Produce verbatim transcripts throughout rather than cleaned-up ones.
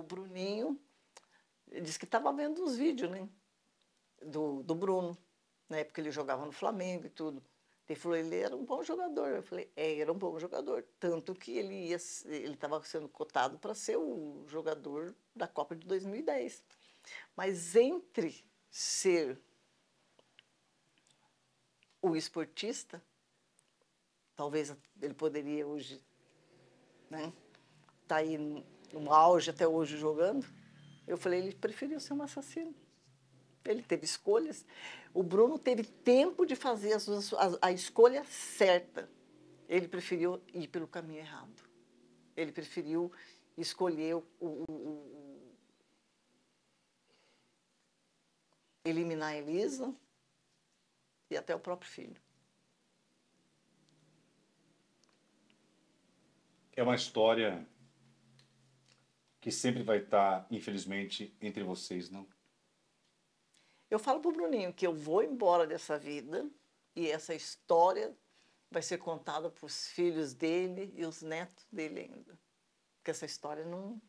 Bruninho, ele disse que estava vendo os vídeos, né? Do, do Bruno, na época ele jogava no Flamengo e tudo. Ele falou, ele era um bom jogador. Eu falei, é, era um bom jogador. Tanto que ele ia, ele estava sendo cotado para ser o jogador da Copa de dois mil e dez. Mas entre ser o esportista, talvez ele poderia hoje, né, tá aí no, no auge até hoje jogando. Eu falei, ele preferiu ser um assassino. Ele teve escolhas. O Bruno teve tempo de fazer a, a, a escolha certa. Ele preferiu ir pelo caminho errado. Ele preferiu escolher o, o, o, eliminar a Elisa e até o próprio filho. É uma história que sempre vai estar, infelizmente, entre vocês, não? Eu falo para o Bruninho que eu vou embora dessa vida e essa história vai ser contada para os filhos dele e os netos dele ainda. Porque essa história não...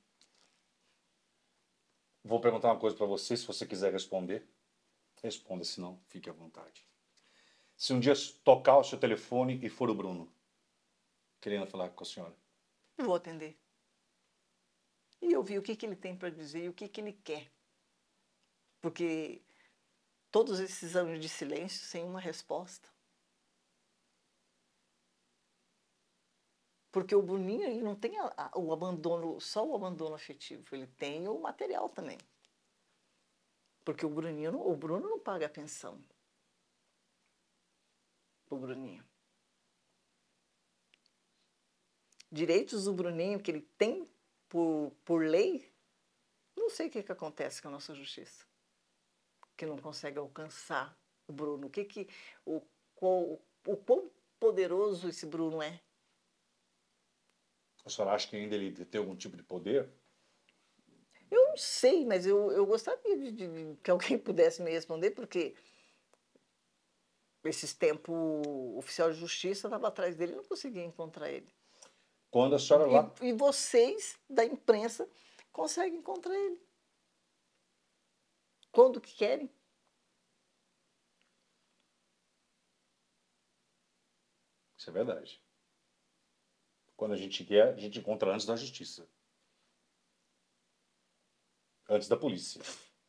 Vou perguntar uma coisa para você, se você quiser responder. Responda, se não, fique à vontade. Se um dia tocar o seu telefone e for o Bruno, querendo falar com a senhora, eu vou atender. E ouvir o que, que ele tem para dizer e o que, que ele quer. Porque todos esses anos de silêncio sem uma resposta. Porque o Bruninho ele não tem a, a, o abandono, só o abandono afetivo, ele tem o material também. Porque o Bruninho, o Bruno não paga a pensão. O Bruninho. Direitos do Bruninho que ele tem por, por lei, não sei o que, que acontece com a nossa justiça. Que não consegue alcançar o Bruno. O que que, o, o, o quão poderoso esse Bruno é? a senhora acha que ainda ele tem algum tipo de poder? Eu não sei, mas eu, eu gostaria de, de, de que alguém pudesse me responder, porque esses tempos o oficial de justiça estava atrás dele e não conseguia encontrar ele. Quando a senhora lá... E, e vocês, da imprensa, conseguem encontrar ele. Quando que querem. Isso é verdade. Quando a gente quer, a gente encontra antes da justiça. Antes da polícia.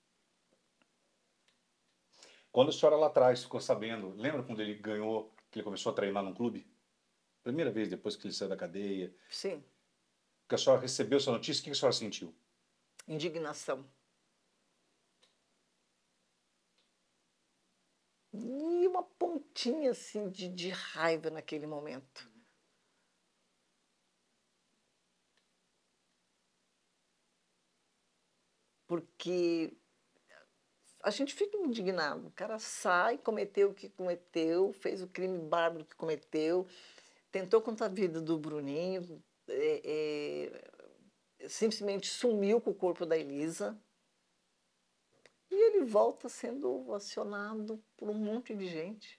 Quando a senhora lá atrás ficou sabendo, lembra quando ele ganhou, que ele começou a treinar num clube? Primeira vez depois que ele saiu da cadeia. Sim. Que a senhora recebeu essa notícia, o que a senhora sentiu? Indignação. E uma pontinha assim de, de raiva naquele momento. Porque a gente fica indignado. O cara sai, cometeu o que cometeu, fez o crime bárbaro que cometeu, tentou contra a vida do Bruninho, é, é, simplesmente sumiu com o corpo da Elisa. E ele volta sendo acionado por um monte de gente.